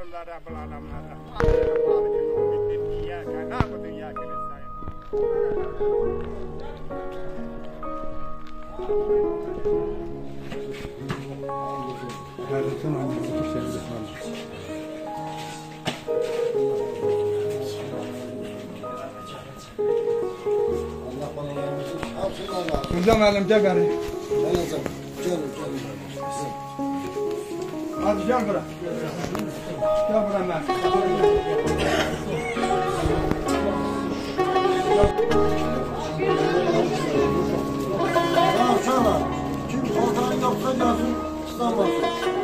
Elhamdülillah Rabbil Alemin. Malikin İyyâke na'budu ve iyyâke nestaîn. Hazretin Anadolu Hocam elimde beri. Hadi gel buraya. Gel buraya ben. Tamam sana. Kim kontrol yoksa gelsin İstanbul'a.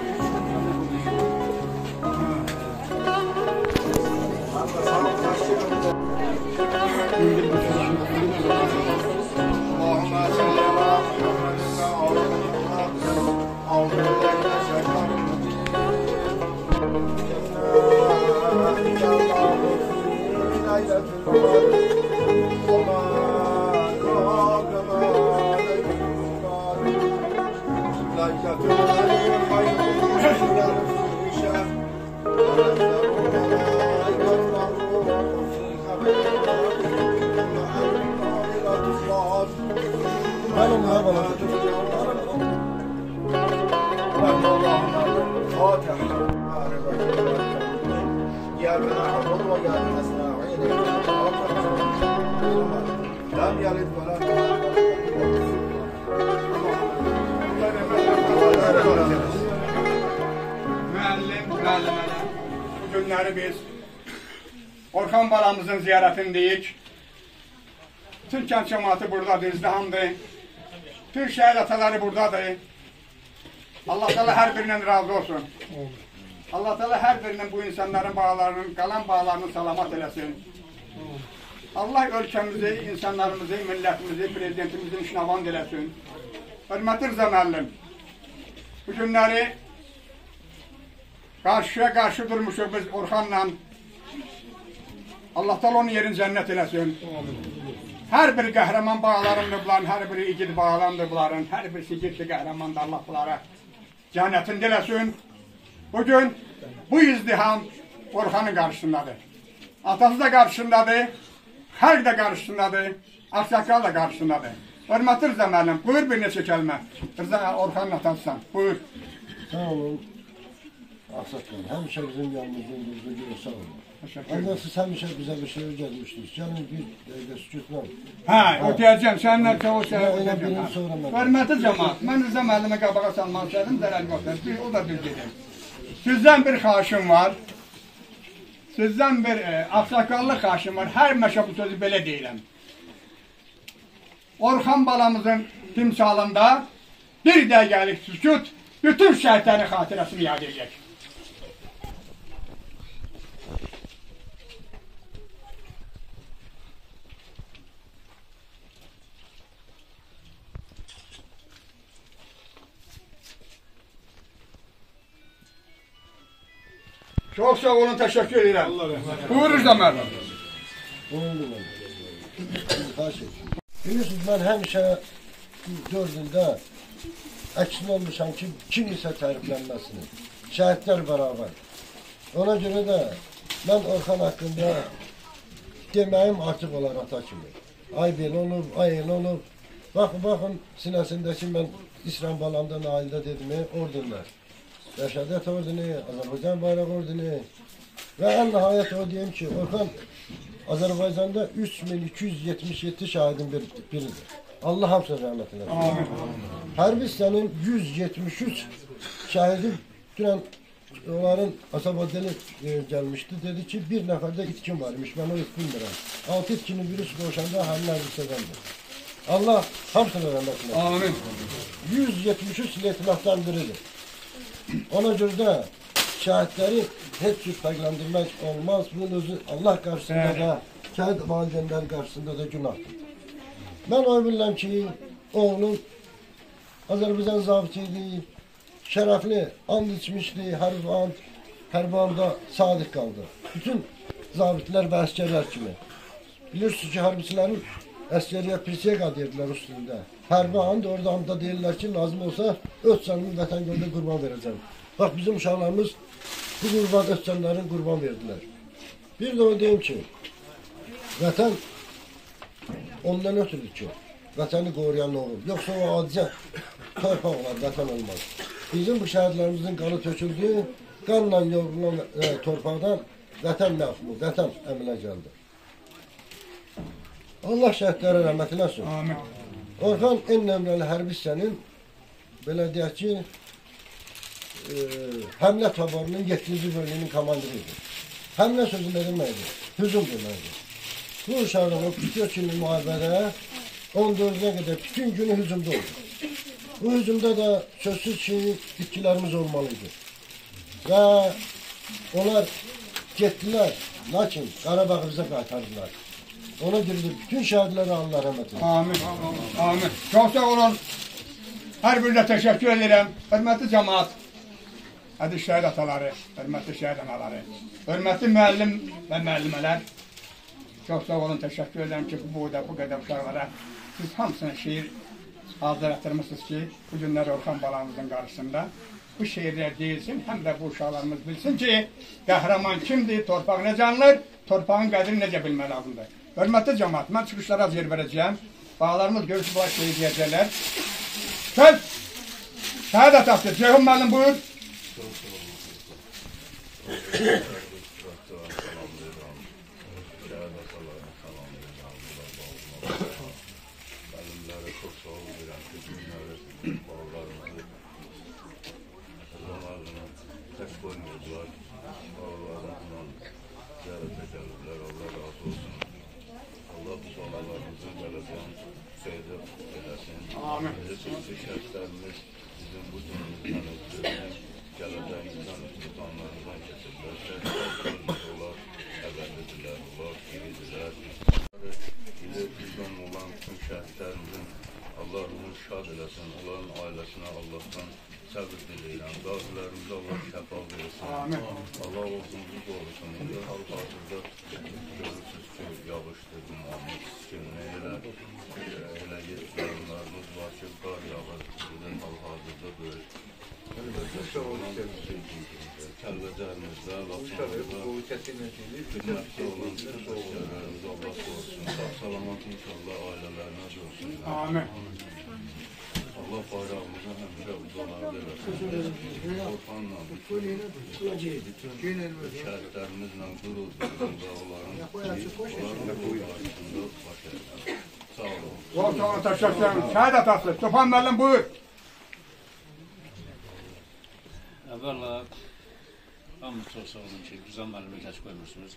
Bu günleri biz Orxan balamızın ziyaretindeyik. Bütün kent cemaati buradadır, izdihamdır. Tüm şehir ataları buradadır. Allah Teala her birinden razı olsun. Allah Teala her birinden bu insanların bağlarının, kalan bağlarını salamat eləsin. Allah ülkemizi, insanlarımızı, milletimizi, prezidentimizin işine avand eləsin. Hürmetli Rıza müəllim, bu günleri karşıya karşı durmuşuz biz Orxan'la. Allah Teala onun yerini cennet eləsin. Her bir kahraman bağlarındır bunların, her biri igid bağlandır bunların, her birisi igidli kahramandır Allah bunlara cennetin diləsin. Bugün bu izdiham Orxan'ın karşısındadır. Atası da karşısındadır, halk da karşısındadır, aksakal da karşısındadır. Hürmetli Rıza müəllim, buyur bir neçə kəlmə. Rıza Orxan'ın atasısan, buyur. Sağ olun. Aksakal, həmişə bizim yanımızda göre sağ olun. Ondan siz həmişə bizə bir şey öyrətmişdiniz. Gəlin bir dəqiqə sükutla. Hə, o deyəcəm, səninlə o şey öyrətəcəm. Hürmetli cemaat, mən Rıza müəllimi qabağa salmaq istədim, dərəl götürüm, o da düz gedir. Sizdən bir xaşım var. Sizdən bir aksakallı xaşım var. Hər məşə bu sözü belə deyiləm. Orxan balamızın timsalında bir dəqiqəlik sükut bütün şəhidlərin xatirəsini yad edəcək. Çok sağ olun, teşekkür ederim. Buyurun da müəllim. Bilirsiniz, ben həmişə 4 ildə əksin olmuşam ki, kim isə təriflənməsini. Şəhidlər beraber. Ona göre de ben Orxan hakkında deməyim artıq olar ata kimi. Ay belə olur, ay elə olur. Bakın sinəsindəki mən İslam balamda naildə dedim, ordunlar. Rəşadət ordunu, Azərbaycan bayraq ordunu ve en nihayet o diyeyim ki Orxan Azerbaycan'da 3277 şahidin biridir. Allah hamsına rahmet eylesin. Hərbi hissənin 173 şahidi dünən onların Asabaddeli gelmişti. Dedi ki bir neferde itkin varmış. Ben o bilmirəm. 6 itkinin biri boşanda halin hərbi hissədəndir. Allah hamsına rahmet eylesin. Amin. 173 leytinattan biridir. Ona göre de şahitleri hiç fərqləndirmək olmaz. Bunun özü Allah karşısında da, şəhid valideynlər karşısında da günahtır. Ben o bilirəm ki, oğlum Azərbaycan zabitiydi, şərəfli, and içmişdi, hərbi anda sadiq qaldı. Bütün zabitlər və əsgərlər kimi. Bilirsiniz ki, hərbiçilərin əskəriyə prisega deyirlər üstündə. Hərbi and, orada anda deyirlər ki, lazım olsa öz canımı vətən yolunda qurban verəcəm. Bak bizim uşaqlarımız bu qurban özcanların qurban verdilər. Bir də o deyim ki, vətən ondan ötürü ki, vətəni qoruyan olur. Yoxsa o adicə torpaq olar, vətən olmaz. Bizim bu şəhərlərimizin qanı töküldü, qanla yoğrulan torpaqdan vətən məfhumur, vətən əmələ gəldi. Allah şəhidlərə rəhmət eləsin. Amin. Orxan en nömrəli hərbi hissənin, belə deyək ki, həmlə taborunun 7-ci bölümünün komandiridir. Həmlə sözü nə deməkdir? Hücum deməkdir. Bu uşaqlar o 44 günlük müharibədə 14-ə qədər bütün günü hücumda oldu. Bu hücumda da sözsüz ki, itkilərimiz olmalıydı. Və onlar getdilər, lakin Qarabağı bizə qaytardılar. Ona görə də bütün şəhidlərə Allah rəhmət edin. Amin. Amin. Çox sağ olun. Hər birinə təşəkkür edirəm. Hörmətli cəmaat, əziz şəhid ataları, hörmətli şəhid anaları, hörmətli müəllim və müəllimələr, çox sağ olun, təşəkkür edirəm ki, bu qədər uşaqlara siz hamısına şeir hazır etdirmişsiniz ki, bu günlər Orxan balamızın qarşısında bu şeirlər deyilsin, həm də bu uşaqlarımız bilsin ki, qəhrəman kimdir, torpaq necə anılır, torpağın qədrini necə bilmək lazımdır. Hörmətli cəmaat, mən çıxışlara az yer verəcəyəm, bağlarımız görüşü bu şeir deyəcəklər. Söz, şəhid atası, Ceyhun müəllim buyur. Amin. Şəhidlərimiz bizim bu günümüzdən ötürü gələcəyimizdən tutanlarından keçirlər. Şəhidlərimiz olar, əvvəllidirlər, olar, iridirlər. İli bizdən olan tüm şəhidlərimizin Allah ruhunu şad eləsin, onların ailəsinə Allahdan səbir diləyirəm. Qazilərimizə Allah şəfa versin. Allah olsunuz qorusun. İndi hal-hazırda görürsünüz ki, yağışdır, dumanlı, sıkılma elə yetkilərimiz var ki, qar yağır, bizim hal-hazırda böyük. Kəlbəcərimizdə, Laçınımızda, xidmətdə olan bütün şəhərlərimiz Allah qorusun. Sağ-salamat inşallah ailələrinə olsun. Amin. Allah bayrağımıza həmişə uzalarda eləsin. Orxanla, bütün şəhidlərimizlə qürur duyduğunda onların qarşısında baş edirəm. Sağ olun. Çox sağ olun, təşəkkür ederim. Şəhid atası, Tufan müəllim buyur. Əvvəla, hamınız çox sağ olun ki, Güzan müəllimi təşkil qoymursunuz.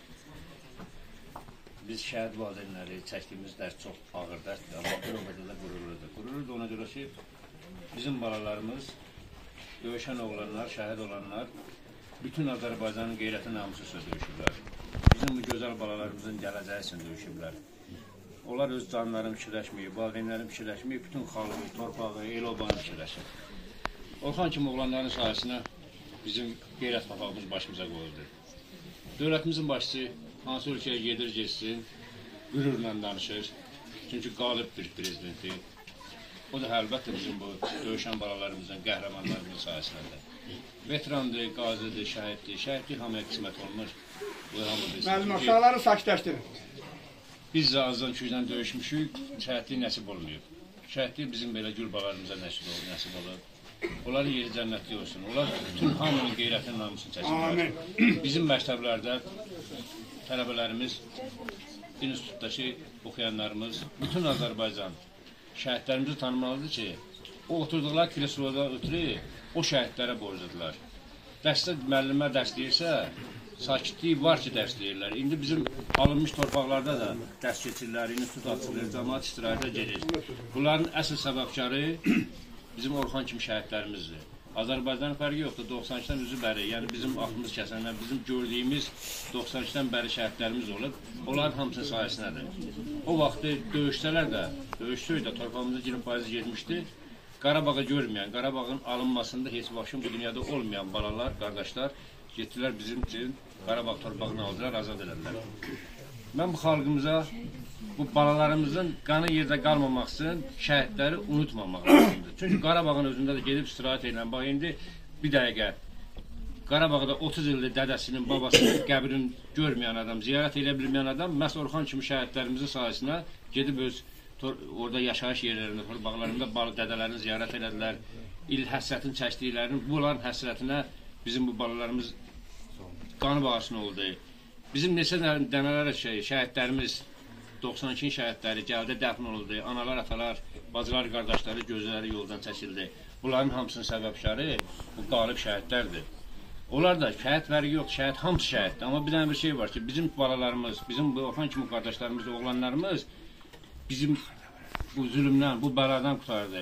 Biz şəhid valideynləri çəkdiyimiz dərs çox ağır dərsdir, amma bir o qədər də qürurludur. Qürurludur ona görə ki, bizim balalarımız, döyüşən oğlanlar, şəhid olanlar, bütün Azərbaycanın qeyrəti namusu üstə döyüşüblər. Bizim bu gözəl balalarımızın gələcəyi üçün döyüşüblər. Onlar öz canlarını fikirləşməyib, valideynlərini fikirləşməyib, bütün xalqı, torpağı, el-obanı fikirləşib. Orxan kimi oğlanların sayəsində bizim qeyrət papağımız başımıza qoyuldu. Dövlətimizin başçısı hansı ölkəyə gedir, geçsin, qürurla danışır. Çünki qalib bir prezidenti. O da əlbəttə bizim bu döyüşən balalarımızın, qəhrəmanlarımızın sayəsindədir. Veterandır, qazidir, şəhiddir. Şəhidlik hamıya qismət olmur. Müəllim, uşaqları sakitləşdirin. Biz də azdan küçdən döyüşmüşük, şəhidlik nəsib olmuyor. Şəhidlik bizim belə gülbalarımıza nəsib olur. Onların yeri cənnətli olsun. Onlar bütün hamının qeyrətinin namusunu çəkirlər. Bizim məktəblərdə tələbələrimiz, institutdakı oxuyanlarımız, bütün Azərbaycan şəhidlərimizi tanımalıdır ki, o oturduqları kresloda ötürü o şəhidlərə borcludular. Dərsdə müəllimə dərs deyirsə, sakitliyi var ki, dərs deyirlər. İndi bizim alınmış torpaqlarda da dərs keçirlər, institut açılır, cəmaat istirahətə gedir. Bunların əsl səbəbkarı bizim Orxan kimi şəhidlərimizdir. Azərbaycanın fərqi yoxdur, 92-dən üzü bəri, yəni bizim axımız kəsənlər, bizim gördüyümüz 92-dən bəri şəhidlərimiz olub, onların hamısının sayəsindədir. O vaxtı döyüşsələr də, döyüşsöy də torpağımıza 20% getmişdi. Qarabağı görməyən, Qarabağın alınmasında heç vaxtın bu dünyada olmayan balalar, qardaşlar getdilər bizim üçün Qarabağ torpağını aldılar, azad edilər. Mən bu xalqımıza, bu balalarımızın qanı yerdə qalmamaq üçün şəhidləri unutmamaq lazımdır. Çünki Qarabağın özündə də gedib istirahət edən, bax indi bir dəqiqə Qarabağda 30 ildir dədəsinin, babasının qəbrini görməyən adam, ziyarət edə bilməyən adam məhz Orxan kimi şəhidlərimizin sayəsində gedib öz orada yaşayış yerlərində, torbaqlarında dədələrini ziyarət elədilər. İl həsrətini çəkdiklərini, bunların həsrətinə bizim bu balalarımız qanı bağışını oldu. Bizim neçə dənələr şəhidlərimiz, 92 şəhidləri gəldi, dəfn olundu. Analar, atalar, bacılar, qardaşları, gözləri yoldan çəkildi. Bunların hamısının səbəbkarı bu qalib şəhidlərdir. Onlar da şəhid vərgi yox, şəhid hamısı şəhiddir. Amma bir dənə bir şey var ki, bizim balalarımız, bizim bu Orxan kimi qardaşlarımız, oğlanlarımız bizim bu zülümdən, bu bəladan qutardı.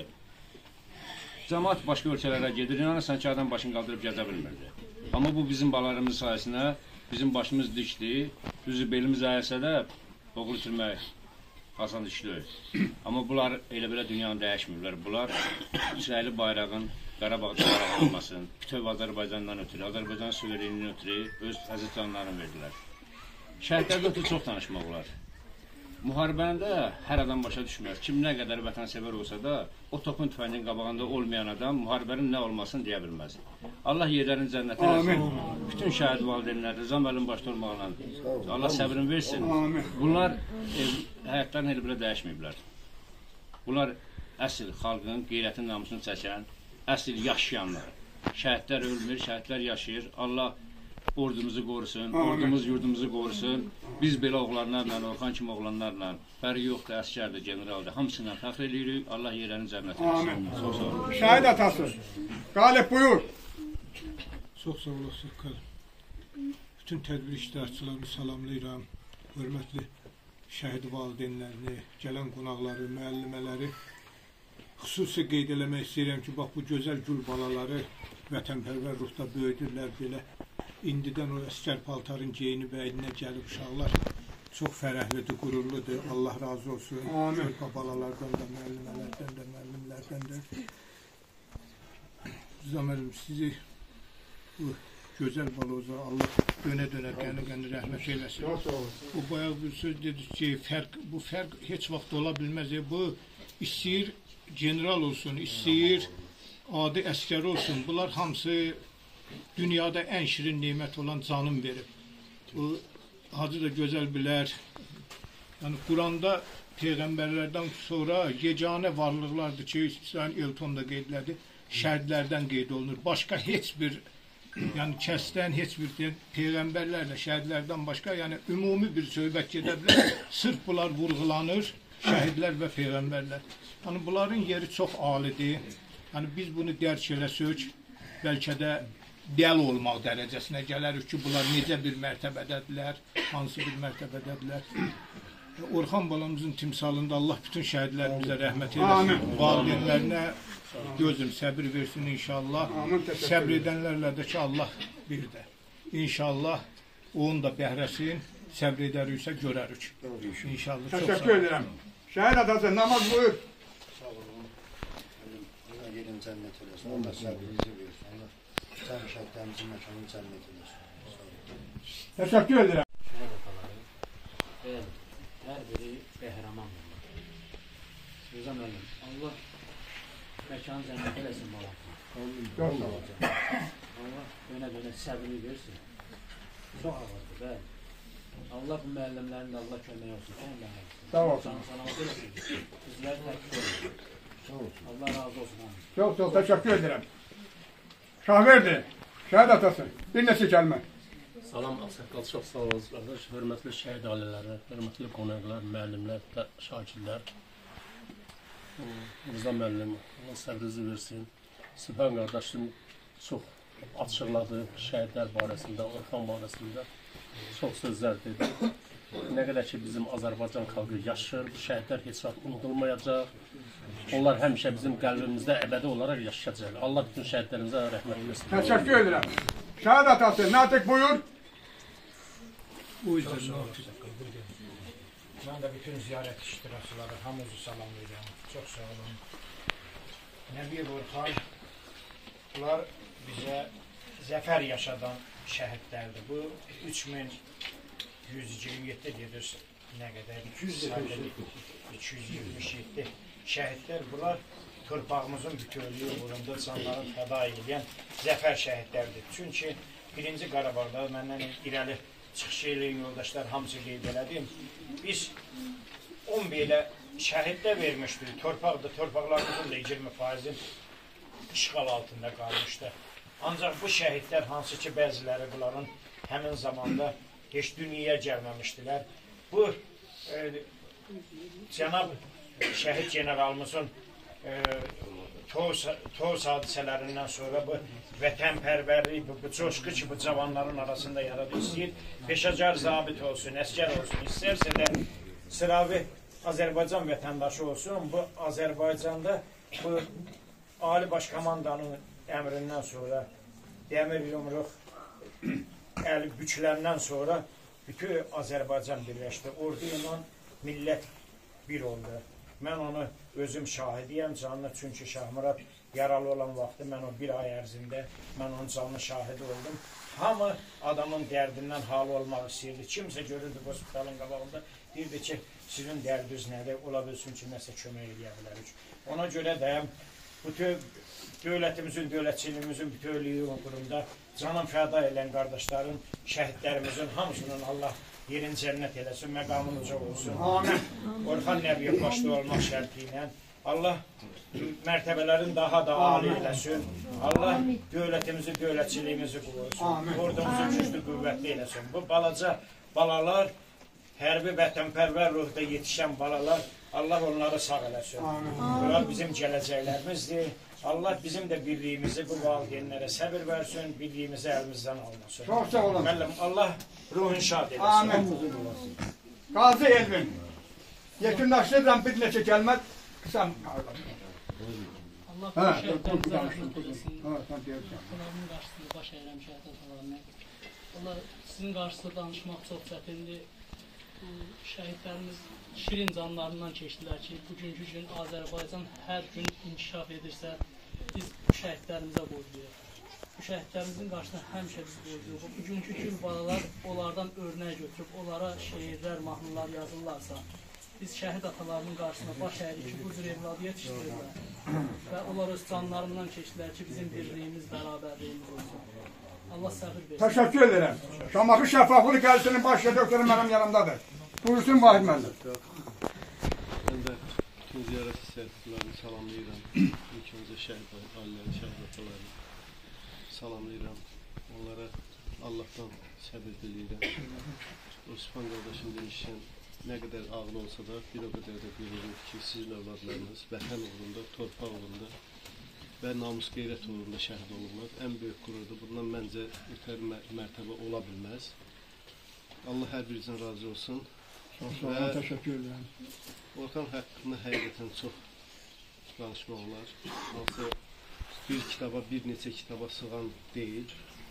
Cəmaat başqa ölkələrə gedir, inanırsan ki, adam başını qaldırıb gəzə bilmirdi. Amma bu bizim balalarımız sayəsində bizim başımız dikdi, düzü belimiz əyəsə də oğul itirmək asan işdir. Amma bunlar elə belə dünyanı dəyişmirlər. Bunlar İsraili bayrağın Qarabağda olmasın, bütöv Azərbaycandan ötürü, Azərbaycan suverenliğini ötürü öz əziz canlarını verdilər. Şəhidlərdə ötürü çox danışmaq olar. Müharibəndə hər adam başa düşməz. Kim nə qədər vətənsevər olsa da, o topun tüfəngin qabağında olmayan adam müharibənin nə olmasını deyə bilməz. Allah yerlərini cənnət eləsin. Bütün şəhid valideynlər, Rıza müəllim başda olmaqla Allah səbrini versin. Bunlar həyatlarını elə belə dəyişməyiblər. Bunlar əsl xalqın qeyrətin namusunu çəkən, əsl yaşayanlar. Şəhidlər ölmür, şəhidlər yaşayır. Allah ordumuzu qorusun, ordumuz yurdumuzu qorusun. Biz belə oğlanlarla, Orxan kimi oğlanlarla, fərqi yoxdur, əskərdir, generaldır, hamısından fəxr edirik. Allah yerlərini cənnət etsin. Çox sağ olun. Şəhid atası, Qalib buyur. Çox sağ olasın. Bütün tədbir iştirakçılarını salamlayıram. Hörmətli şəhid valideynlərini, gələn qonaqları, müəllimələri. Xüsusi qeyd eləmək istəyirəm ki, bax bu gözəl gül balaları vətənpərvər ruhda böyüdürlər belə. İndidən o əskər paltarın geyinib əyninə gəlib uşaqlar çox fərəhlidir, qürurludur. Allah razı olsun. Körpə balalardan da, müəllimələrdən də, müəllimlərdən də. Rıza müəllim, sizi bu gözəl baloza Allah dönə-dönə qəni rəhmət eyləsin. Bu bayaq bir söz dedik ki, bu fərq heç vaxt ola bilməz. Bu istəyir general olsun, istəyir adi əskər olsun. Bunlar hamısı dünyada ən şirin nemət olan canım verib. Bu Hacı da gözəl bilər. Yəni Quranda peyğəmbərlərdən sonra yeganə varlıqlardır ki, İsrail Elton da qeydlədi, şəhidlərdən qeyd olunur. Başqa heç bir, yəni kəsdən heç bir peyğəmbərlərlə şəhidlərdən başqa, yəni ümumi bir söhbət gedə bilər. Sırf bunlar vurğulanır, şəhidlər və peyğəmbərlər. Yəni bunların yeri çox alidir. Yəni biz bunu dərk eləsək, bəlkə də dəl olmaq dərəcəsinə gələrik ki, bunlar necə bir mərtəbədədirlər, hansı bir mərtəbədədirlər. Orxan balamızın timsalında Allah bütün şəhidlərimizə rəhmət eləsin. Valideynlərinə gözüm səbir versin inşallah. Səbr edənlərlə də ki, Allah bir də. İnşallah onun da bəhrəsini səbr edəriksə görərik. İnşallah. Təşəkkür edirəm. Şəhid atası, namaz buyur. Sağ olun. Allah yerin cənnət eləsin. Allah səbrinizi versin. Allah sən şəhidlərimizin məkanını cənnət eləsin. Təşəkkür edirəm. Hər biri qəhrəmandır. Rıza müəllim, Allah məkanı cənnət eləsin balamızın. Allah dönə-dönə səbrini versin. Çox ağırdır, bəli. Allah bu müəllimlərin də Allah kömək olsun. Sağ olsun. Salamat eləsin. Bizləri təkdir olsun. Allah razı olsun. Çox təşəkkür edirəm. Şahverdi, şəhid atası, bir neçə kəlmə. Salam Ağsaqqal, çox sağ olun qardaş. Hörmətli şəhid ailələri, hörmətli qonaqlar, müəllimlər və şagirdlər. Rıza müəllim, Allah səbrinizi versin. Sübhan qardaşım çox açıqladı şəhidlər barəsində, Orxan barəsində. Çox sözlər dedi. Nə qədər ki bizim Azərbaycan xalqı yaşayır, bu şəhidlər heç vaxt unudulmayacaq. Onlar həmişə bizim qəlbimizdə əbədi olaraq yaşayacaq. Allah bütün şəhidlərimizə rəhmət versin. Təşəkkür edirəm. Şəhid atası, Natiq buyur. O yüzden Natiq. Ben de bütün ziyaret iştirakçıları hamınızı salamlayacağım. Çok sağ olun. Nəbi Orxan, bunlar bizə zəfər yaşadan şəhidlərdir. Bu 3127 gedir, nə qədər? 227 şəhidlər. Bunlar torpağımızın bütövlüyü uğrunda canlarını fəda edən zəfər şəhidlərdir. Çünki birinci Qarabağda məndən irəli çıxış eləyən yoldaşlar hamısı qeyd elədim. Biz 10 belə şəhiddə vermişdik. Torpaqlarımızın da 20%-i işğal altında qalmışdı. Ancaq bu şəhidlər hansı ki bəziləri bunların həmin zamanda heç dünyaya gəlməmişdilər. Bu cənab şəhid generalımızın Tovuz hadisələrindən sonra bu vətənpərvərlik, bu coşqu ki, bu cavanların arasında yaradı istəyir. Peşəkar zabit olsun, əskər olsun, istərsə də sıravi Azərbaycan vətəndaşı olsun. Bu Azərbaycanda bu Ali Baş Komandanın əmrindən sonra dəmir yumruq əli büküləndən sonra bütün Azərbaycan birləşdi. Ordu ilə millət bir oldu. Mən onu özüm şahidiyəm canlı, çünki Şahmurad yaralı olan vaxtı mən o bir ay ərzində mən onun canlı şahidi oldum. Hamı adamın dərdindən halı olmaq istəyirdi. Kimsə görürdü bu hospitalın qabağında, deyirdi ki, sizin dərdiniz nədir, ola bilsin ki, nəsə kömək edə bilərik. Ona görə də bütün dövlətimizin, dövlətçiliyimizin bütövlüyü uğrunda canın fəda edən qardaşların, şəhidlərimizin hamısının Allah yerin cənnət eləsin, məqamın uca olsun. Amin. Orxan Nəbiyə başda olmaq şərti ilə Allah mərtəbələrin daha da âli eləsin. Allah dövlətimizi, dövlətçiliyimizi qorusun. Ordumuzu güclü, qüvvətli eləsin. Bu balaca balalar, hərbi vətənpərvər ruhda yetişən balalar, Allah onları sağ eləsin. Bunlar bizim gələcəklərimizdir. Allah bizim də birliyimizi bu valideynlərə səbir versin, birliyimizi əlimizdən almasın. Çox sağ olun. Müəllim, Allah ruhun şad eləsin. Amin. Qazi Elvin, yekunlaşdırıram bir neçə kəlmət, qısa Allah bu şəhidlərimizə rəhmət eləsin. Bunların qarşısında baş əyirəm şəhid atalarına. Allah sizin qarşısında danışmaq çox çətindir. Şəhidlərimiz şirin canlarından keçdilər ki, bugünkü gün Azərbaycan hər gün inkişaf edirsə, biz bu şəhidlərimizə borcluyuq. Bu şəhidlərimizin qarşısında həmişə biz borcluyuq. Bugünkü gün balalar onlardan örnək götürüb, onlara şeirlər, mahnılar yazırlarsa, biz şəhid atalarının qarşısına baş əyirik ki, bu cür evladı yetişdirirlər. Və onlar öz canlarından keçdilər ki, bizim birliyimiz, bərabərliyimiz olsun. Allah səbir versin. Təşəkkür edirəm. Şamaxı Şəffaflıq Gəlisi'nin baş redaktoru mənim yanımdadır. Buyursun Vahid müəllim. Mən də bütün ziyarət hissiyatlarını salamlayıram. İlk öncə şəhid ailələri, şəhid atalarını salamlayıram. Onlara Allah'tan səbir diləyirəm. Osman qardaşım demişkən, nə qədər ağır olsa da bir o qədər də görürük ki, sizin övladlarınız vətən uğrunda, torpaq uğrunda və namus qeyrət uğrunda şəhid olurlar. Ən böyük qürurdur. Bundan məncə ötər mərtəbə ola bilməz. Allah hər birinizdən razı olsun. Çox sağ olun, təşəkkür edirəm. Orxan haqqında həqiqətən çox danışmaq olar. Hansı bir kitaba, bir neçə kitaba sığan deyil.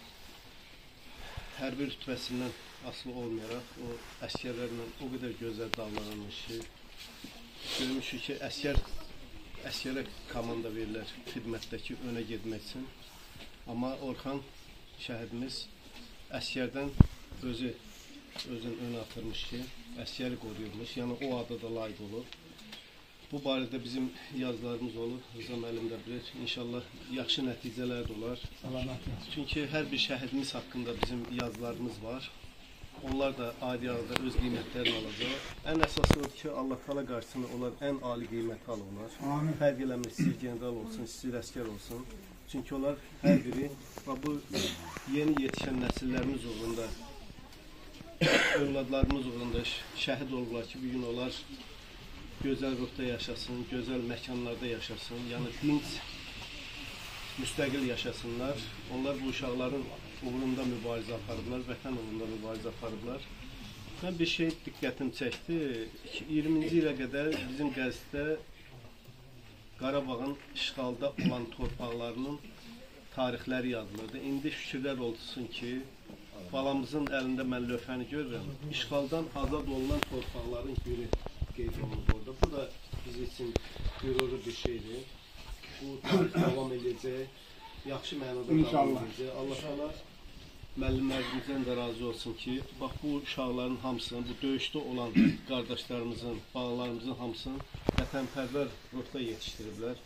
Hər bir rütbəsindən asılı olmayaraq, o əskərlərlə o qədər gözəl davranılmış ki, görmüşük ki, əskərə komanda verirlər xidmətdəki önə getmək üçün. Amma Orxan şəhidimiz əskərdən özün önə atırmış ki, əskəri qoruyurmuş, yəni o adı da layiq olur. Bu barədə bizim yazılarımız olur, Rıza müəllim də bilir. İnşallah yaxşı nəticələr də olar. Çünki hər bir şəhidimiz haqqında bizim yazılarımız var. Onlar da adi arada öz qiymətlərini alacaq. Ən əsası odur ki, Allah Teala qarşısında onlar ən ali qiyməti alırlar. Fərq eləmir, istəyir general olsun, istəyir əskər olsun. Çünki onlar hər biri bu yeni yetişən nəsillərimiz uğrunda, övladlarımız uğrunda şəhid olurlar ki, bugün onlar gözəl ruhda yaşasın, gözəl məkanlarda yaşasın, yəni dinc, müstəqil yaşasınlar. Onlar bu uşaqların uğrunda mübarizə aparıblar, vətən uğrunda mübarizə aparıblar. Mən bir şey diqqətim çəkdi. 20-ci ilə qədər bizim qəzetdə Qarabağın işğalda olan torpaqlarının tarixləri yazılırdı. İndi şükürlər olsun ki, balamızın əlində mən lövhəni görürəm. İşğaldan azad olunan torpaqların günü qeyd olunub orada. Bu da biz üçün qürurlu bir şeydir. Bu tarix davam edəcək, yaxşı mənada davam edəcək. Allah Allah müəllimlərimizdən də razı olsun ki, bax bu uşaqların hamısını, bu döyüşdə olan qardaşlarımızın, balalarımızın hamısını vətənpərvər ruhda yetişdiriblər.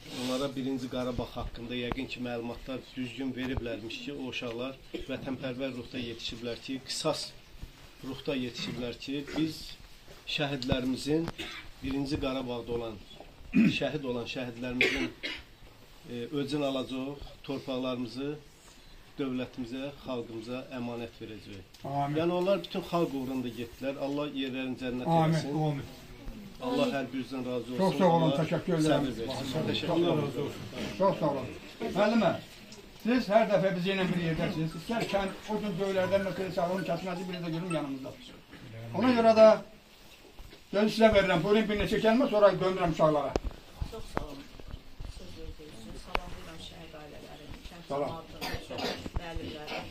onlara 1-ci Qarabağ haqqında yəqin ki, məlumatlar düzgün veriblərmiş ki, o uşaqlar vətənpərvər ruhda yetişiblər ki, qisas ruhda yetişiblər ki, biz şəhidlərimizin 1-ci Qarabağda olan, şəhid olan şəhidlərimizin öcünü alacaq, torpaqlarımızı dövlətimizə, xalqımıza əmanət verəcək. Yəni onlar bütün xalq uğrunda getdilər. Allah yerlərini cənnət etsin. Amin. Allah hər birinizdən razı olsun. Çox sağ olun, təşəkkür edirəm. Təşəkkür edirəm. Çox sağ olun. Müəllimə, siz hər dəfə bizi ilə bir yerdəsiniz. İstərkən o gün döylərdən məsələ sağlığın kəsməsi biri də görün yanımızda. Ona görə də gözü sizə verirəm. Buyurun bir neçə kəlmə, sonra döndürəm uşaqlara. Çox sağ olun. Söz verdiyiniz. Salamlayıram şəhid ailələrin, kənd cəmaatının, müəllimlərin.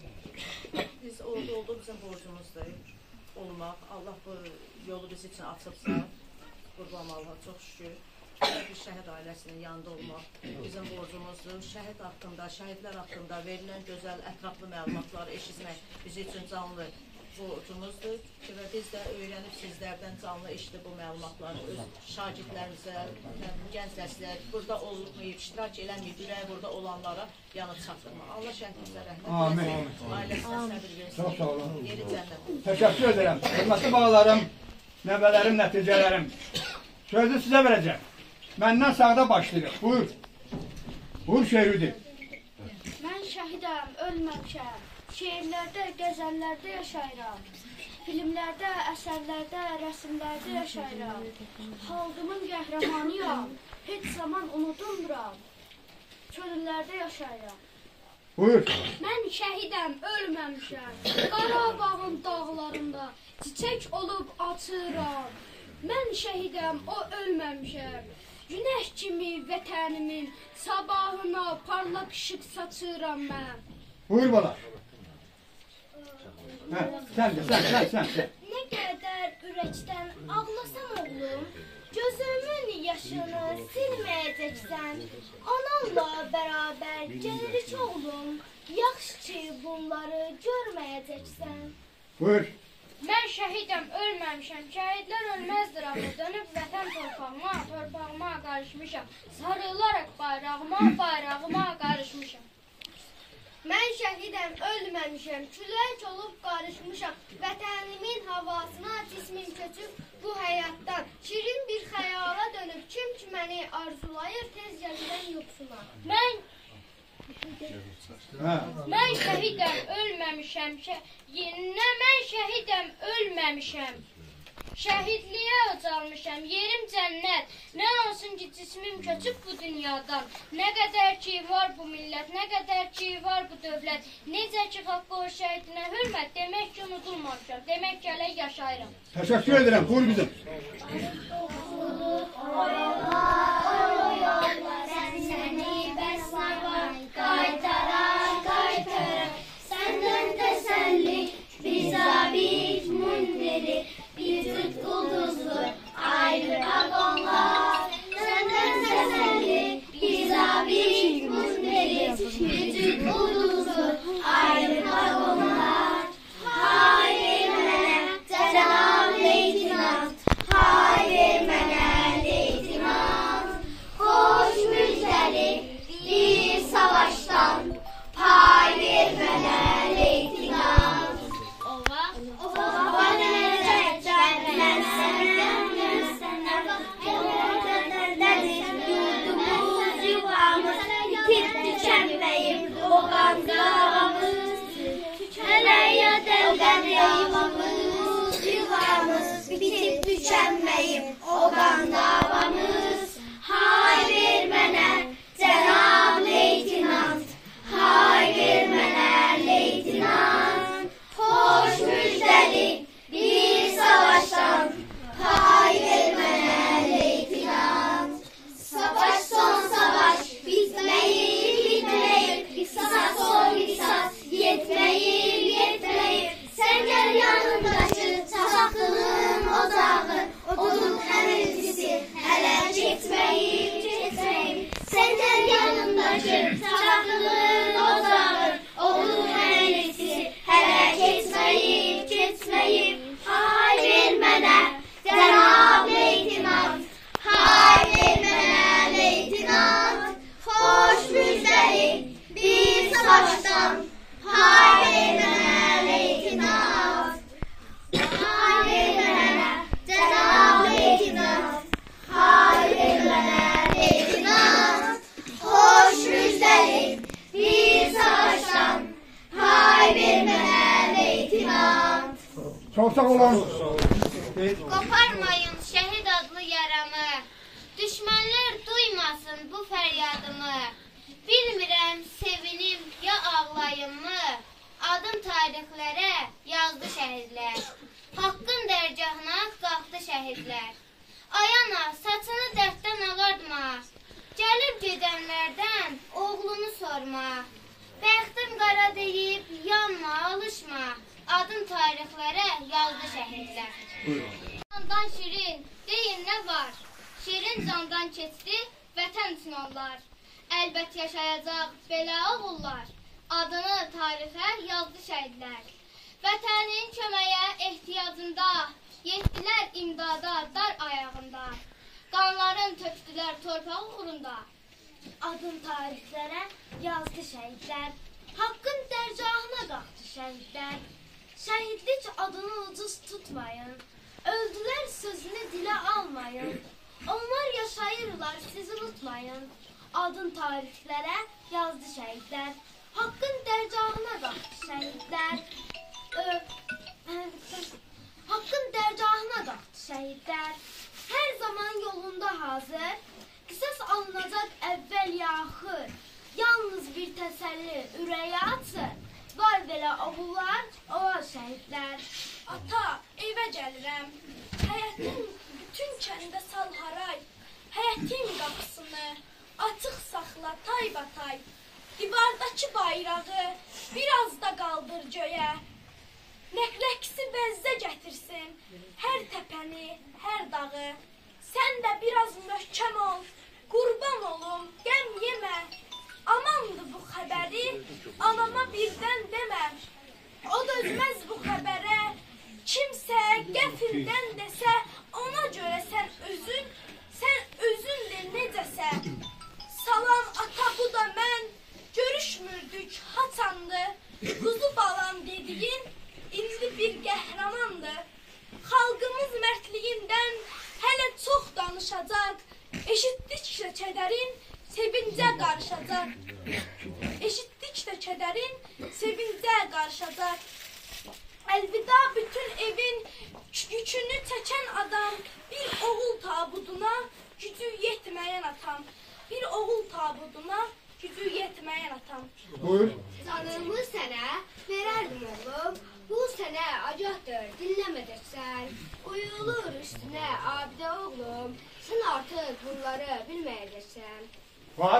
Biz orada oldu, bizim borcumuzdur olmaq. Allah bu yolu biz üçün açıbsa, qurban Allah'a çox şükür. Bir şəhid ailəsinin yanında olmaq bizim borcumuzdur. Şəhid haqqında, şəhidlər haqqında verilən gözəl, ətraflı məlumatları eşitmək bizim üçün canlı borcumuzdur. Və biz də öyrənib sizlərdən canlı eşitib bu məlumatları öz şagirdlərimizə, gənc nəslə, burada olmayıb, iştirak eləməyib, ürəyi burada olanlara yanı çatdırmaq. Allah şəhidimizə rəhmət eləsin, ailəsinə səbir versin. Çox sağ olun. Yeri cənnət. Təşəkkür edirəm. Hörmətli bağlarım, nəvələrim, nəticələrim. Sözü sizə verəcəm. Məndən sağda başlayırıq. Buyur. Buyur şeiridir. Mən şəhidəm, ölməmişəm. Şeirlərdə, qəzəllərdə yaşayıram. Filmlərdə, əsərlərdə, rəsmlərdə yaşayıram. Xalqımın qəhrəmanıyam. Heç zaman unutulmuram. Çöllərdə yaşayıram. Buyur. Mən şəhidəm, ölməmişəm. Qarabağın dağlarında çiçək olub açıram. Mən şəhidəm, o ölməmişəm. Günəş kimi vətənimin sabahına parlaq işıq saçıram mən. Buyur bala. Sən. Nə qədər ürəkdən ağlasam oğlum, gözümün yaşını silməyəcəksən. Anamla bərabər gəlirik oğlum, yaxşı ki bunları görməyəcəksən. Buyur. Mən şəhidəm, ölməmişəm. Şəhidlər ölməzdir axı. Dönüb vətən torpağıma qarışmışam. Sarılaraq bayrağıma qarışmışam. Mən şəhidəm, ölməmişəm. Külək olub qarışmışam. Vətənimin havasına cismim köçüb bu həyatdan. Şirin bir xəyala dönüb kim ki məni arzulayır tez gəlirəm yuxusuna. Mən şəhidəm, ölməmişəm. Mən şəhidəm, ölməmişəm. Şəhidliyə ucalmışam, yerim cənnət. Nə olsun ki cismim köçüb bu dünyadan. Nə qədər ki var bu millət, nə qədər ki var bu dövlət. Necə ki haqqı o şəhidinə hörmət, demək ki unudulmamışam. Demək ki hələ yaşayıram. Təşəkkür edirəm, buyur bizim. Səni bəsnava qaytarar. Səndən təsəlli, bir zabit mündiri, bir cüt qulduzdur, ayrı vagonlar. Səndən təsəlli, bir zabit mündiri, bir cüt qulduzdur, ayrı vagonlar. Hayır mənə, cənab leytinant, hayır mənə leytinant. Xoş müjdəli bir savaşdan, pay ver mənə leytinant. Ova nərəcəkdən, mən sənə yurdumuz, yuvamız, bitib tükənməyim, o qan davamız. Hələ yad əldən yuvamız, bitib tükənməyim, o qan davamız. Hay ver mənə, cənab leytinant, hay ver mənə leytinant. Xoş müjdəli bir savaşdan, hay ver mənə leytinant. Savaş son savaş, bitməyir, qisas son qisas, yetməyir. Sən gəl yanımdaşı, çaxdığın ocağı, odun həmilcisi, Çox sağ olun. Qoparmayın şəhid adlı yaramı, düşmənlər duymasın bu fəryadımı. Bilmirəm sevinim ya ağlayımı, adım tarixlərə yazdı şəhidlər. Haqqın dərgahına qalxdı şəhidlər. Ayana saçını dərddən ağartma, gəlib gedənlərdən oğlunu sorma. Bəxtim qara deyib yanma, alışma, adım tarixlərə yazdı şəhidlər. Candan şirin, deyin nə var? Şirin candan keçdi, vətən üçün onlar. Əlbət yaşayacaq belə oğullar, adını tarixə yazdı şəhidlər. Vətənin köməyə ehtiyacında, yetdilər imdada dar ayağında. Qanların tökdülər torpaq uğrunda, adım tarixlərə yazdı şəhidlər. Haqqın dərgahına qalxdı şəhidlər. Şəhidlik adını ucuz tutmayın, öldülər sözünü dilə almayın. Onlar yaşayırlar, siz unutmayın, adın tarixlərə yazdı şəhidlər. Haqqın dərgahına qalxdı şəhidlər. Haqqın dərgahına qalxdı şəhidlər. Hər zaman yolunda hazır, qisas alınacaq əvvəl ya axır. Yalnız bir təsəlli ürəyə açır, var belə oğullar, olar şəhidlər. Ata, evə gəlirəm, həyətin bütün kəndə sal haray, həyətin qapısını açıq saxla taybatay, divardakı bayrağı biraz da qaldır göyə, rəqsi bəzzə gətirsin hər təpəni, hər dağı. Sən də biraz möhkəm ol, qurban olum, qəm yemə. Amandır bu xəbəri, anama birdən demə. O dözməz bu xəbərə, kimsə qəfildən desə, ona görə sən özün de necəsə. Salam ata, bu da mən, görüşmürdük haçandı. Quzu balam dediyin, indi bir qəhrəmandır. Xalqımız mərdliyindən hələ çox danışacaq. Eşitdikcə kədərin sevincə qarışacaq. Eşitdikcə kədərin sevincə qarışacaq. Əlvida bütün evin yükünü çəkən adam, bir oğul tabuduna gücü yetməyən atam. Bir oğul tabuduna gücü yetməyən atam. Buyur. Canımı sənə verərdim oğlum, bu sənə acaqdır, dinləmədəksən. Uyulur üstünə abidə oğlum, sən artıq bunları bilməyəcəksən. Var,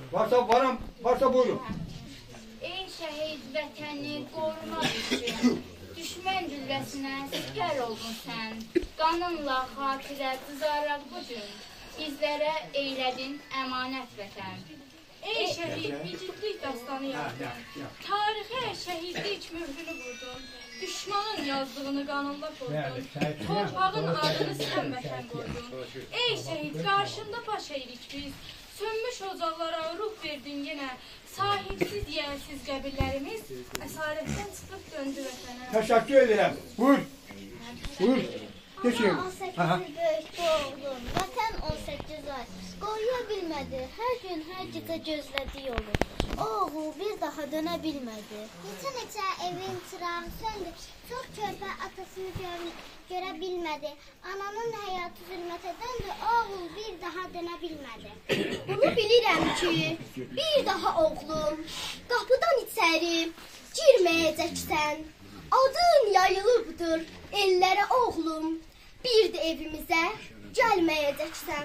varsa buyurun. Ey şəhid vətəni qorumaq üçün, düşmən gülləsinə siper oldun sən. Qanınla xatirə qızaraq bu gün, bizlərə eylədin əmanət vətən. Ey şəhid, igidlik dastanı yazdın, tarixə şəhidlik mührünü vurdun, düşmanın yazdığını qanında qoydun, torpağın adını sən vətən qoydun. Ey şəhid, qarşında baş eyirik biz, sönmüş ocaqlara ruh verdin yenə, sahibsiz yersiz qəbirlərimiz əsarətdən çıxıb döndü vətənə. Təşəkkür edirəm. Buyur. Buyur. Geçin. 18 böyükdü oğlum, vətən 18 ay. Qoruya bilmədi, hər gün, hər gecə gözlədi yolu. O oğul bir daha dönə bilmədi. Neçə evin çırağı söndü, çox körpə atasını görə bilmədi. Ananın həyatı zülmətə döndü, oğul bir daha dönə bilmədi. Bunu bilirəm ki, bir daha oğlum, qapıdan içəri girməyəcəksən. Adın yayılıbdır ellərə oğlum, bir də evimizə gəlməyəcəksən.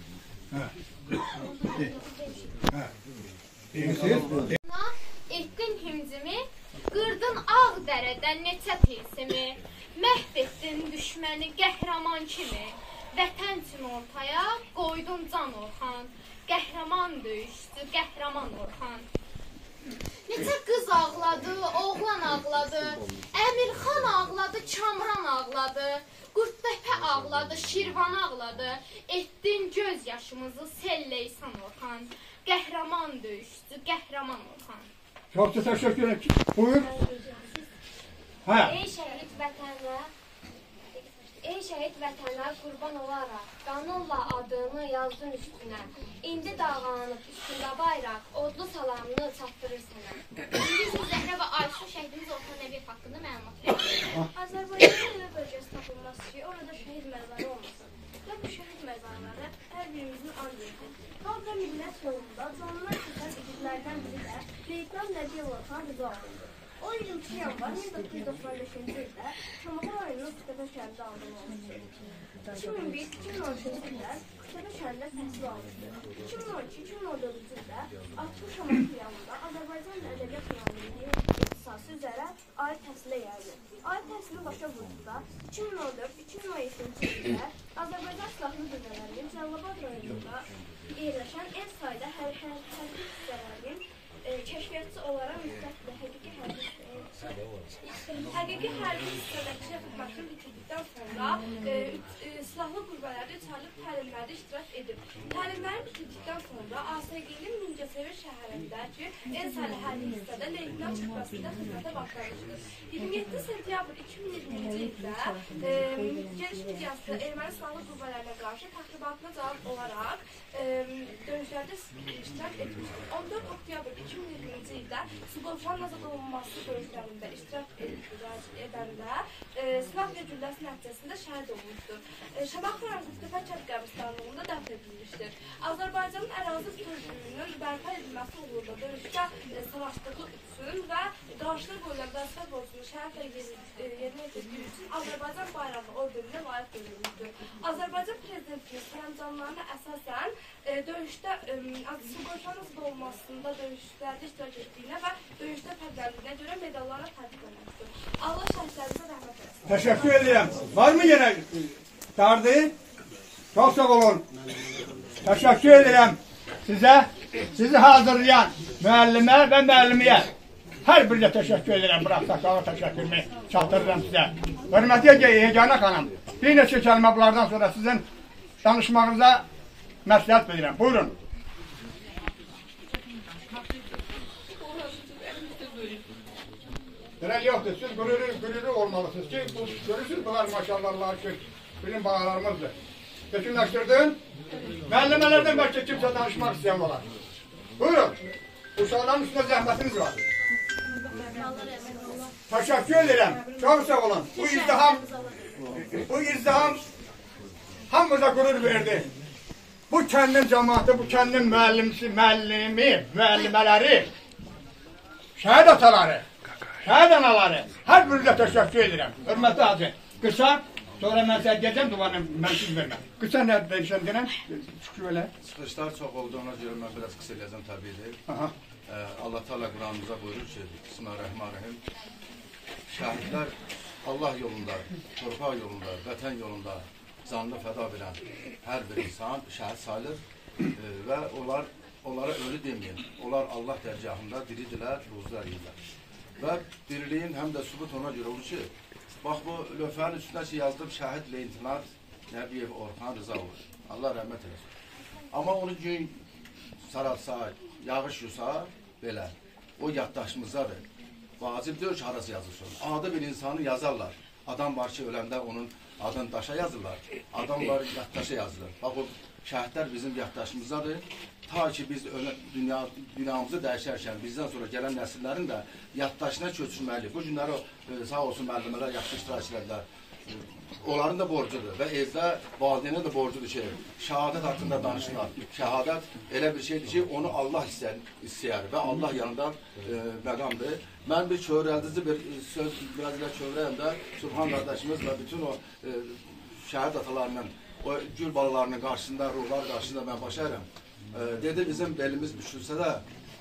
Etdin himcimi, qırdın ağ dərədən neçə tilsimi, məhv etdin düşməni qəhrəman kimi, vətən üçün ortaya qoydun can Orxan, qəhrəman döyüşçü, qəhrəman Orxan. Neçə qız ağladı, oğlan ağladı, Əmirxan ağladı, Kamran ağladı, Qurttepe ağladı, Şirvan ağladı, etdin göz yaşımızı selleysan Orxan, qəhrəman döyüşçü, qəhrəman Orxan. Çok teşekkür ederim. Buyur. Ey şəhid vətənə qurban olaraq, qanunla adını yazdın üstünə. İndi dağlanıb üstündə bayraq, odlu salamını çatdırır sənə. İndi siz Zəhrə və Ayşu şəhidimiz Orxan Nəbiyev haqqında məlumat verir. Azərbaycan olmaz ki, orada şəhid məzarı olmasın. Və bu şəhid məzarları hər birimizin anlayıdır. Xalq və millət yolunda canlılar keçən igidlərdən biri də Leyitnam Nəbiyev Orxan Rızaoğlu'dur. O 22 yanvar 1995-ci ildə Şamaxı rayonunun Kütəbə şəhərində alınmışdır. 2001-2013-cü illər Kütəbə şəhərində təhsil almışdır. 2012-2014-cü ildə Aktif Şamaxı yanında Azərbaycan Ədəbiyyat müəllimliyi ixtisası üzrə ali təhsilə gəldi. Ali təhsili başa vurduqda 2014-2017-ci ildə Azərbaycan Silahlı Qüvvələrinin Cəlilabad rayonunda yerləşən en sayda hərbi hissələrinin kəşfiyyatçı olaraq müddətli həqiqi hərbi hissədəki xidmətini bitirdikdən sonra silahlı qüvvələrdə çağırılıb təlimlərdə iştirak edib. Təlimləri bitirdikdən sonra ASG-nin Mingəçevir şəhərindəki en saylı hərbi hissədə leytinant rütbəsində xidmətə başlamışdır. 27 sentyabr 2020-ci ildə geniş miqyaslı erməni silahlı qüvvələrinə qarşı təxribatına cavab olaraq döyüşlərdə iştirak etmişdir. 14 oktyabr 2020-ci ildə Suqovuşan azad olunması döyüşlərində iştirak edəndə silah və gülləsi nəticəsində şəhid olmuşdur. Şamaxı rayonu Kütəbə kənd qəbirstanlığında dəfn edilmişdir. Azərbaycanın ərazi bütövlüyünün bərpa edilməsi uğrunda döyüşdə savaşdığı üçün və qarşılığı qoyulan vəzifə borcunu şərəflə yerinə yetirdiyi üçün Azərbaycan bayrağı ordenilə layiq görülmüşdür. Azərbaycan prezidentinin sərəncamlarına əsasən döyüşdə Suqovuşan azad olunmasında döyüşlərdə iştirak etdiyinə və döyüşdə fərqləndiyinə görə medallara təltif edilmişdir. Allah şəhidlərimizə rəhmət eləsin. Teşekkür ederim. Var mı yine tardı? Çok sağ olun. Teşekkür ederim size. Sizi hazırlayan müellime ve müellimiye her birine teşekkür ederim. Bıraksak teşekkürümü çatırırım size. Hürmetli Yegane Hanım, bir neçə kəlmə bunlardan sonra sizin danışmağınıza məsləhət verirəm. Buyurun. Direk yoktur. Siz gururu olmalısınız ki, görürsünüz bunlar maşallahlar ki, bizim bağlarımızdır. Bütünleştirdin. Müəllimələrdən belki kimse danışmak isteyen olar. Buyurun. Uşaqların üstünde zəhmətiniz var. Teşekkür ederim. Çok sağ olun. Bu izdiham hamımıza gurur verdi. Bu kendin cemaati, bu kendin müəllimələri, şəhid ataları, şəhid anaları, hər birinizə təşəkkür edirəm. Hörmətli hacı, qısa, sonra mən sənə gələcəm, duvarını mənsiz verməm. Qısa nə deyirsən deyirəm? Şükür Çıxışlar çox olduğuna görə mən biraz qısa eləyəcəm təbiidir. Allah Teala Quranımıza buyurur ki, Bismillahirrahmanirrahim, şəhidlər Allah yolunda, torpaq yolunda, vətən yolunda canlı fəda verən hər bir insan şəhid sayılır və onlara ölü deməyin. Onlar Allah dərgahında diridirlər, ruzlar yiyirlər. Və diriliyin həm də sübut ona görə olur ki, bax bu lövhənin üstünə ki yazdım şəhid Leytinat Nəbiyev Orxan Rızaoğlu. Allah rəhmət eləsin. Amma onu gün saralsa, yağış yusa, belə, o yaddaşımızdadır. Vacib deyil ki, harası yazılsın. Adı bir insanı yazarlar. Adam var ki, öləndə onun adını daşa yazırlar. Adam var, yaddaşa yazılır. Bax, o şəhidlər bizim yaddaşımızdadır. Ta ki biz dünyamızı dəyişərkən, bizdən sonra gələn nəsillərin də yaddaşına köçürməliyik. Bu günləri sağ olsun müəllimələr yaxşı iştirak edilər. Onların da borcudur və evdə valideynə də borcudur ki, şəhadət haqqında danışırlar. Şəhadət elə bir şeydir ki, onu Allah istəyər və Allah yanında məqamdır. Mən bir kövrəldici bir söz biraz ilə kövrəyəm də Subhan qardaşımız və bütün o şəhid atalarının, o gül balalarının qarşısında, ruhlar qarşısında mən baş əyirəm. Dedi bizim belimiz bükülsə də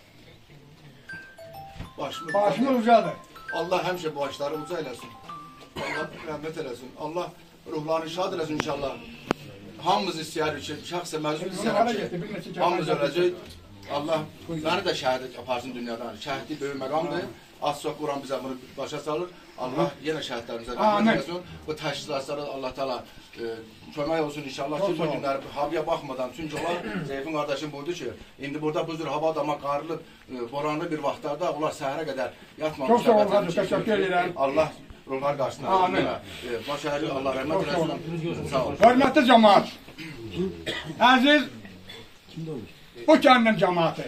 başımız ucadır. Allah həmişə başları uca eləsin. Allah rəhmət eləsin. Allah ruhlarını şad eləsin inşallah. Hamımız istəyirik ki, şəxsə məzun istəyirəm ki, hamımız öləcək. Allah məni də şəhid aparsın dünyadan. Şəhidlik böyük məqamdır. Az çox Quran bizə bunu başa salır. Allah yenə şəhidlərimizə rəhmət eləsin. Bu təşkilatlara Allah Teala kömək olsun inşallah ki, bu günləri havaya baxmadan. Çünki onlar, Zeyfin qardaşım buyurdu ki, indi burada bu cür hava adama qarılıb, boranlı bir vaxtlarda onlar səhərə qədər yatmamışlar. Çox sağ olun, təşəkkür edirəm. Allah ruhlar qarşısında. Amin. Baş əyri, Allah rəhmət eləsin. Sağ olun. Hörmətli cəmaat, əziz bu kəndin cəmaatı.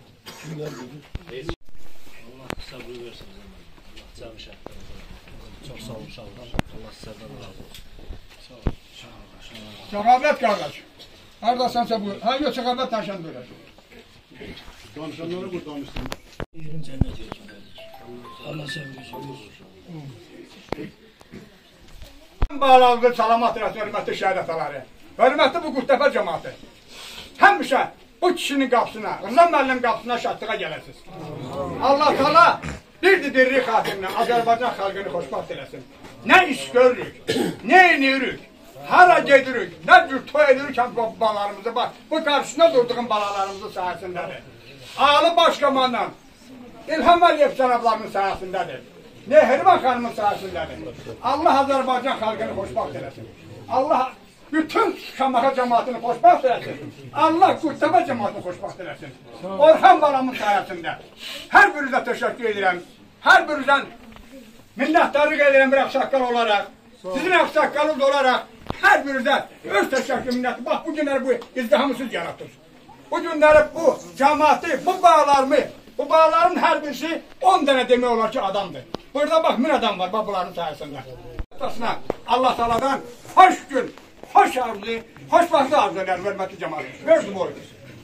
Allah sabır versin. Allah canı şəhidlərimizə. Çox sağ olun uşaqlar. Allah sizlərdən razı olsun. Sağ olun. Səxavət qardaş. Haradasansa bu. Hə, yox, Səxavət danışan böyle. Danışanları bu danışsın. Yerin cennet olsun kardeş. Allah sevgisi olsun. Bağlandı salamat eləsin, hörmətli şəhid ataları. Hörmətli bu Qurtəpə cəmaatı. Həmişə bu kişinin qapısına, Rıza müəllim qapısına şadlığa gələsiniz. Allah Taala bir dirlik xatirinə Azərbaycan xalqını xoşbəxt eləsin. Nə iş görürük, nə edirik, hara gedirik, nə cür toy edirik bu balalarımızı. Bax, bu qarşısında durduğum balalarımızın sayəsindədir. Ali Başkomandan İlham Əliyev cənablarının sayəsindədir. Nehriban xanımın sayəsindədir. Allah Azərbaycan xalqını xoşbəxt eləsin. Allah bütün Şamaxı cəmaatını xoşbəxt eləsin. Allah Qurtəpə cəmaatını xoşbəxt eləsin. Orxan balamın sayəsində. Hər birinizə təşəkkür edirəm. Hər birinizdən minnətdarlıq edirəm bir ağsaqqal olaraq. Sizin ağsaqqalınız olaraq hər birinizə öz təşəkkür minnəti. Bax, bu günləri bu izdihamı siz yaratdınız. Bu günləri bu cəmaatı, bu bağların hər birisi 10 dənə demək olar ki adamdır. Burada bax, 1000 adam var bunların sayəsində. Allah Teala'dan hoş gün, hoş arzu, hoşbaxtı arzu eder, hörmətli cəmaat. Gördüm o.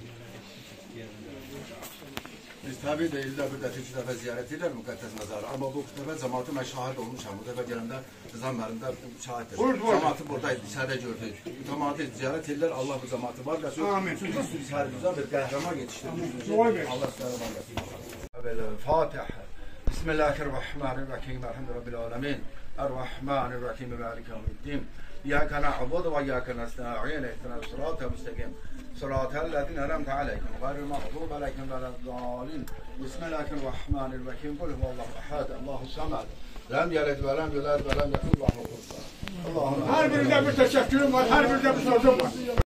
Biz tabi değil de burada iki defa ziyaret eder mukaddes mezarı. Ama bu defa cemaati ben şahit olmuşam. Bu defa gelende zamanlarında şahittir. Cemaati buradaydı, içeride gördük. Cemaati ziyaret eder. Allah bu cemaati var da. Amin. Çünkü her güzel bir kahraman yetiştirmiş. Allah kahraman versin. Fatiha. Bismillahirrahmanirrahim. Elhamdülillahi Rabbil alemin. Errahmanirrahim. Maliki yevmiddin. İyyâke na'budu ve iyyâke nestaîn. İhdinas sıratal müstakîm. Sıratal lezîne en'amte aleyhim gayril mağdûbi aleyhim veleddâlîn. Bismillahirrahmanirrahim. Kul huvallahu ehad. Allahu samed. Lem yelid ve lem yulad ve lem yekun lahu kufuven ahad. Her birinde bir teşekkürüm var, her birinde bir sözüm var.